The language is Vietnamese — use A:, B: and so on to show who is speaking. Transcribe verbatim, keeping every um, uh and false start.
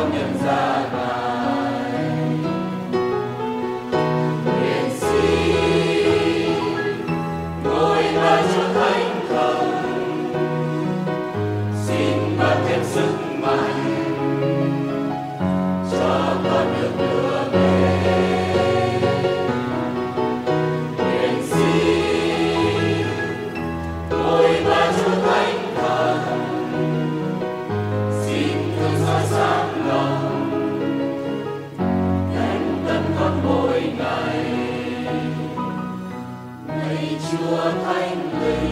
A: con nhận ra Ngài. Nguyện xin ngôi ba Chúa Thánh Thần, xin ban thêm sức mạnh cho con được đưa về. Nguyện xin ngôi ba Chúa Thánh Thần, xin thương soi sáng lòng nhân tân con mỗi ngày. Này Chúa Thánh Linh,